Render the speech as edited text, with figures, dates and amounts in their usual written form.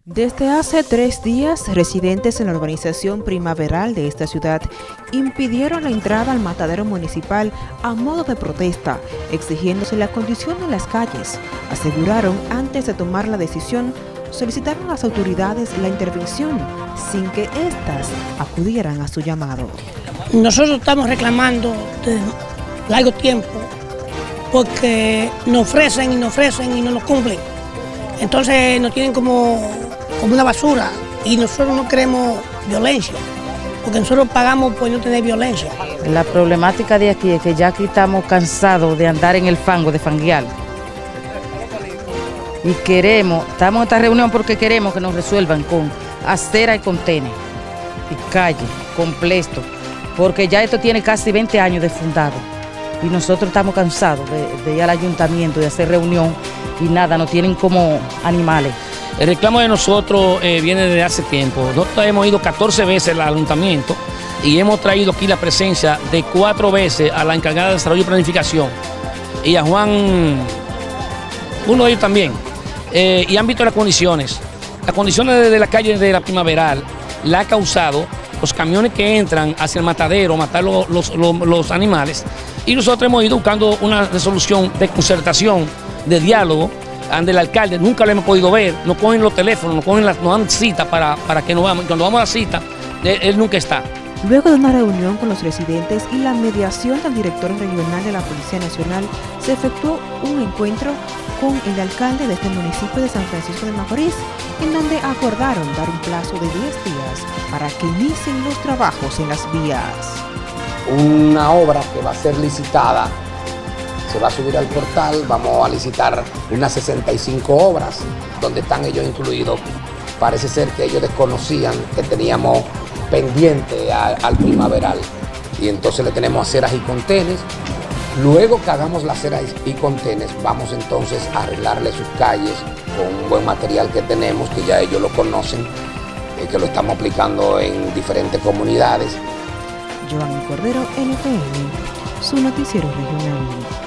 Desde hace 3 días, residentes en la urbanización Primaveral de esta ciudad impidieron la entrada al matadero municipal a modo de protesta, exigiéndose la condición en las calles. Aseguraron, antes de tomar la decisión, solicitaron a las autoridades la intervención sin que éstas acudieran a su llamado. Nosotros estamos reclamando de largo tiempo porque nos ofrecen y no nos cumplen. Entonces nos tienen como una basura y nosotros no queremos violencia, porque nosotros pagamos por no tener violencia. La problemática de aquí es que ya aquí estamos cansados de andar en el fango, de fanguear. Y estamos en esta reunión porque queremos que nos resuelvan con acera y contenes, y calle, completo, porque ya esto tiene casi 20 años de fundado. Y nosotros estamos cansados de ir al ayuntamiento, de hacer reunión y nada, nos tienen como animales. El reclamo de nosotros viene desde hace tiempo. Nosotros hemos ido 14 veces al ayuntamiento y hemos traído aquí la presencia de 4 veces a la encargada de Desarrollo y Planificación y a Juan, uno de ellos también, y han visto las condiciones. Las condiciones de la calle de la Primaveral la ha causado los camiones que entran hacia el matadero, matar los animales, y nosotros hemos ido buscando una resolución de concertación, de diálogo, ante el alcalde. Nunca lo hemos podido ver, nos cogen los teléfonos, nos dan cita para que nos vamos, y cuando vamos a la cita, él nunca está. Luego de una reunión con los residentes y la mediación del director regional de la Policía Nacional, se efectuó un encuentro con el alcalde de este municipio de San Francisco de Macorís, en donde acordaron dar un plazo de 10 días para que inicien los trabajos en las vías. Una obra que va a ser licitada, se va a subir al portal, vamos a licitar unas 65 obras, donde están ellos incluidos. Parece ser que ellos desconocían que teníamos pendiente al Primaveral, y entonces le tenemos aceras y contenes. Luego que hagamos las aceras y contenes, vamos entonces a arreglarle sus calles con un buen material que tenemos, que ya ellos lo conocen, que lo estamos aplicando en diferentes comunidades. Giovanni Cordero, NTN, su noticiero regional.